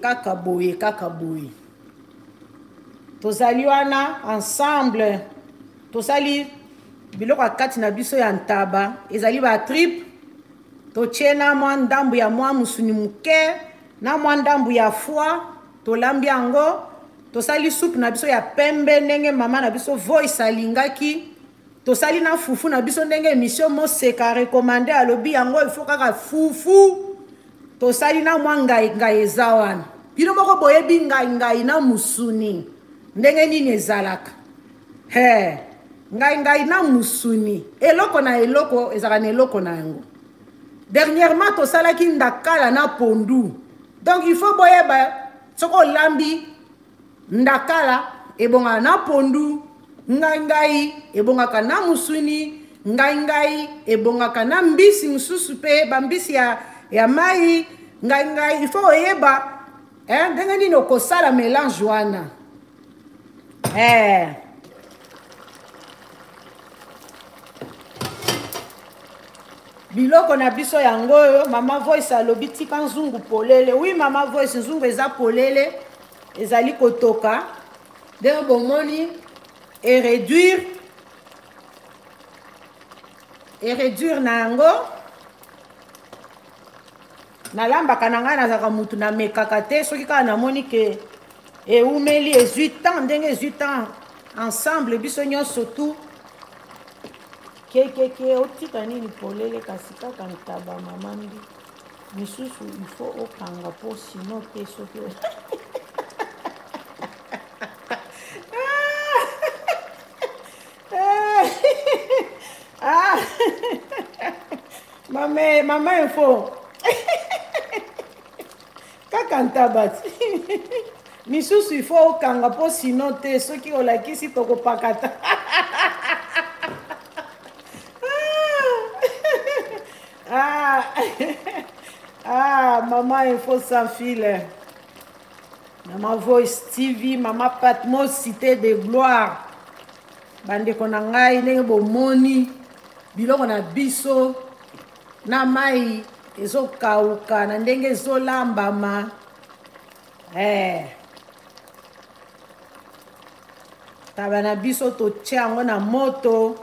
Tozali wana ensemble. Tozali biloko akati na biso ya ntaba. Ezali ba trip. Totie na mwa ndambu ya mwa musuni muke. Na mwa ndambu ya foie. Tolambi yango. tosali soupe na biso ya pembe ndenge mama na biso voice alingaki tosali na fufu na biso ndenge émission moseka recommandé alobi yango il faut kaka fufu tosali na mwa ngai eza wana bino moko boyebi ngai na musuni ndenge nini ezalaka ngai na musuni eloko na eloko ezalaka na eloko na yango dernièrement tosalaki ndakala na pondu donc il faut boyeba soko olambi ndakala ebongaka na pondu ngai ebongaka na musuni ngai ebongaka na mbisi mosusu mpe bambisi ya mai ngai il faut oyeba ndenge nini okosala mélange wana biloko na biso yango oyo mama voice alobi tika nzungu polele oui mama voice nzungu eza polele ezali kotoka ndenge bomoni réduire na yango nalambaka na ngai nazalaka mutu namekaka te soki kaka namoni ke eumeli ezwi temps ndenge ezwi temps ensemble biso nyonso tu kekeke otika nini polele kasi kaka ntaba mama mbi misusu il faut okanga po sino te soki mama info kaka ntabati misusu il faut okanga po sino te soki olakisi tokopakata Maman info sans fil. Maman Voice TV, Maman Patmos Cité de Gloire. Bande konangai ndenge bomoni biloko na biso na mai ezokauka na ndenge ezolambama. Taba na biso totia yango na moto.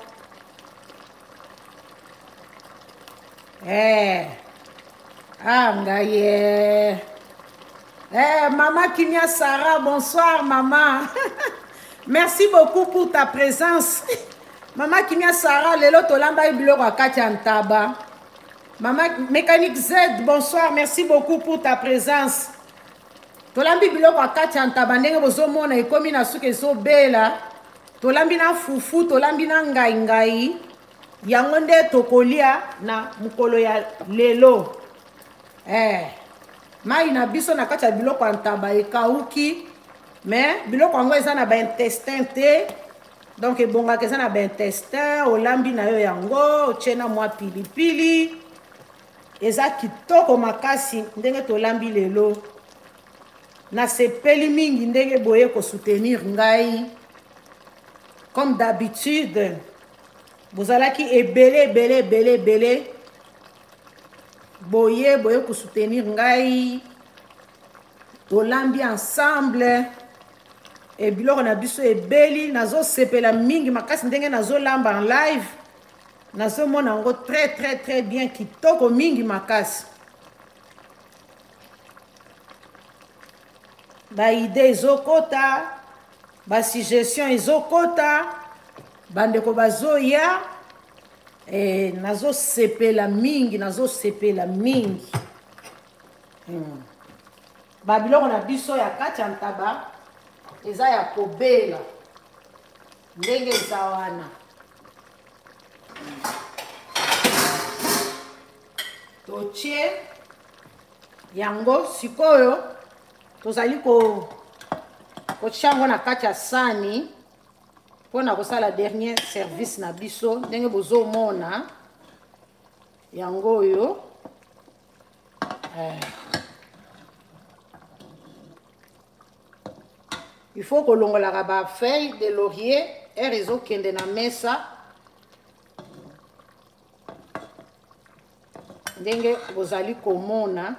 Maman Kimia Sarah, bonsoir maman. Merci beaucoup pour ta présence. Maman Kimia Sarah, lelo tolamba ibiloko akati antaba. Maman Mécanique Z, bonsoir, merci beaucoup pour ta présence. Tolambi biloko akati antaba ndenge bozomona ekomi na suki ezobela. Tolambi na fufu, tolambi na ngai. Yango nde tokolia na mukolo ya lelo. Mai na biso na kati ya biloko antaba ekauki. Mais biloko yango eza na ba intestin te. Donc ebongaka eza na ba intestin, olambi na yo yango, otie na mwa pilipili. Eza kitoko makasi ndenge tolambi lelo. Na sepeli mingi ndenge boye ko soutenir ngai. Comme d'habitude. Bozalaki ebele. Boye ko soutenir ngai. Tolambi ensemble. Et biloko na biso ebeli nazo sepela mingi makasi ndenge nazo lamba en live. Nazo mona ngo très bien kitoko mingi makasi. Ba idée ezokota, ba suggestion ezokota, bandeko bazoya nazo sepela mingi. Ba biloko na biso ya kati antaba eza ya kobela ndenge eza wana. Totie yango sikoyo tozali kotia yango na kati ya sani mpona kosala dernier service na biso ndenge bozomona yango oyo. Il faut que l'on la ba feuille de laurier et réseau kende na mesa ndenge bozali komona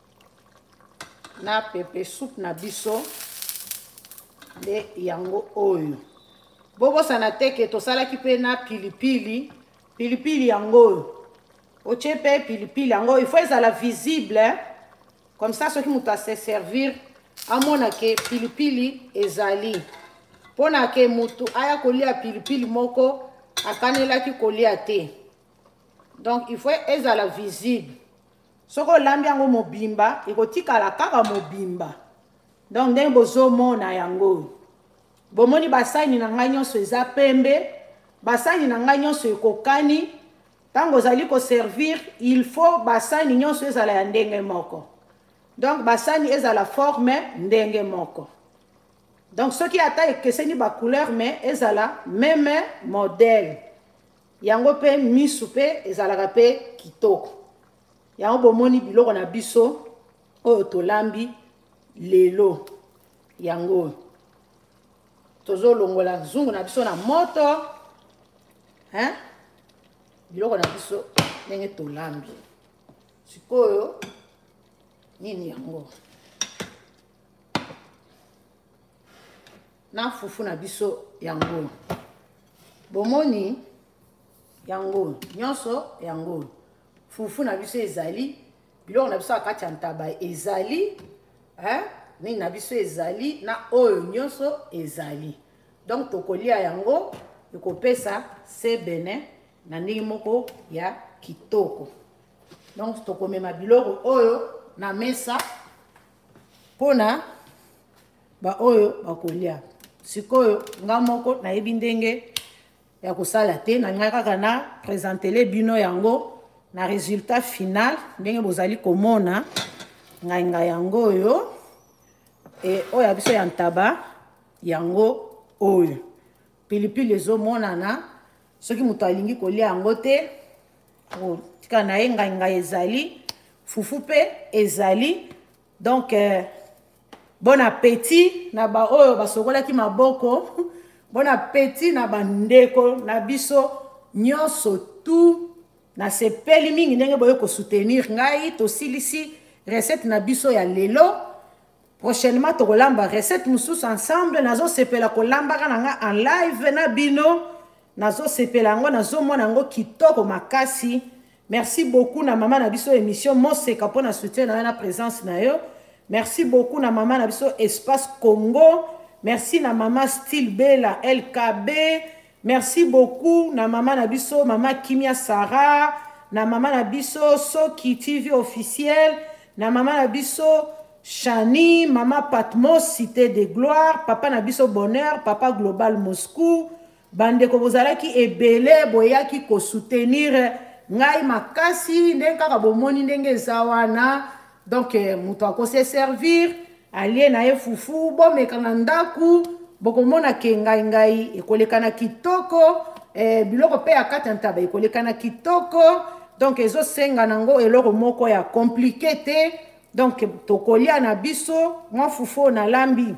na pepe soupe na biso de yango oyo. Bobo sana teke to salaki pe na pilipili yango oyo. Oche pe pilipili yango il faut ezala visible comme ça ceux qui muta se servir amona ke pilipili ezali pona ke mutu aya kolia pilipili moko akanelaki kolia te. Donc il faut ezala visible. Soko lambi yango mobimba ekotikala kaka mobimba. Donc ndenge bozomona yango. Bomoni basani na ngai nyonso eza pembe, basani na ngai nyonso ekokani. Tango zali ko servir, il faut basani nyonso ezala ya ndenge moko. Donc basani ezala forme ndenge moko. Donc ce qui ata ekeseni ba couleur mais ezala même modèle. Yango pe misu pe ezalaka pe kitoko. Yango bomoni biloko na biso oyo tolambi lelo. Yango tozo longola zungu na biso na moto. Hein? Biloko na biso ndenge tolambi. Sikoyo nini yango? Na fufu na biso yango. Bomoni yango nyonso yango. Fufu na biso ezali, biloko na biso akati ya ntaba ezali, hein? Nini na biso ezali na oyo nyonso ezali. Donc tokolia yango ekopesa sebene na ndenge moko ya kitoko. Donc tokomema biloko oyo na mesa pona ba oyo bakolia. Sikoyo nga moko na yebi ndenge ya kosala te, na nga kaka na présentele bino yango na résultat final ndenge bozali komona nga yango oyo e oyo biso ya ntaba yango oyo pilipili ezomonana soki moto alingi kolia yango te tika na ye nga ezali fufu pe ezali. Donc bon appétit na ba oyo basokolaki maboko. Bon appétit na bandeko na biso nyonso tout na sepeli mingi ndenge boye ko soutenir ngai to silisi recette na biso ya lelo. Prochainement tokolamba recette mususu ensemble nazo sepela kolamba kana en live na bino nazo sepela ngo nazo mona ngo kitoko makasi. Merci beaucoup na maman na biso émission Moseka pona soutien na présence na yo. Merci beaucoup na maman na biso Espace Congo. Merci na maman Style Bella LKB. Merci beaucoup na maman na biso maman Kimia Sarah, na maman na biso Soki TV officiel, na maman na biso Chani, maman Patmos Cité de Gloire, papa na biso Bonheur, papa Global Moscou. Bande ko bozalaki ebele boyaki ko soutenir ngai makasi ndenge kaka bomoni ndenge zawana. Donc muto akose servir alie na ye fufu bomeka na ndaku bokomona ke ngai ekolekana kitoko biloko pe akata ntaba ekolekana kitoko. Donc ezo senga nango eloko moko ya compliqué te. Donc tokolia na biso mwa fufu na lambi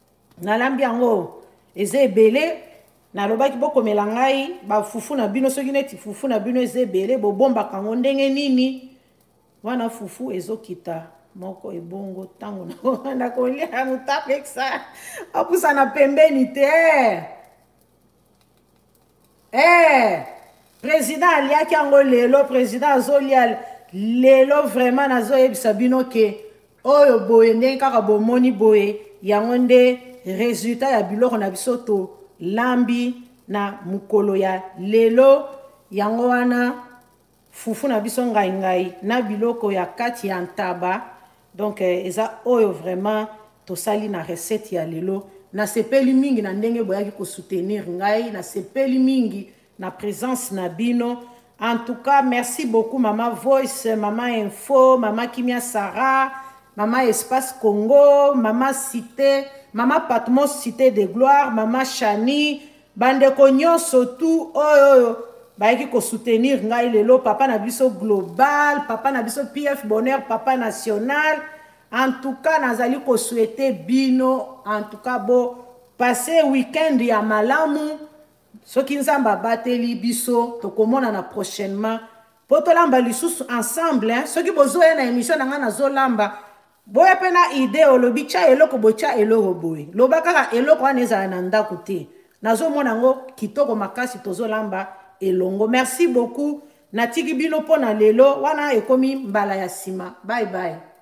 yango eze ebele nalobaki bokomela ngai ba fufu na bino soki neti fufu na bino eze ebele bobombaka ngo ndenge nini wana fufu ezokita moko ebongo tango na kolia mutapeksa apusa na pembeni te. Président aliaki yango lelo, président azolia lelo vraiment nazoyebisa bino ke oyo boye ndenge kaka bomoni boye yango nde résultat ya biloko na biso to lambi na mukolo ya lelo. Yango wana fufu na biso ngai na biloko ya kati ya ntaba. Donc eza oyo vraiment tosali na recette ya lelo. Na sepeli mingi na ndenge boyaki ko soutenir ngai, na sepeli mingi na présence na bino. En tout cas, merci beaucoup Maman Voice, Maman Info, Maman Kimia Sarah, Maman Espace Congo, Maman Cité, Maman Patmos Cité de Gloire, Maman Chani, bandeko nyonso tout oyo bayaki ko soutenir ngai lelo. Papa na biso Global, papa na biso PF Bonheur, papa national. En tout cas, nazali ko souhaiter bino en tout cas bo passer week-end ya malamu. Soki nzamba bateli biso tokomona na prochainement poto lamba lisusu ensemble hein. Soki bozoya na émission na nga nazolamba boya pena idée olobi cha eloko bocha eloko boye loba kaka eloko wana ezala na ndako te nazomona ngo kitoko makasi tozolamba elongo. Merci beaucoup natiki bino pona lelo wana ekomi mbala ya sima. Bye bye.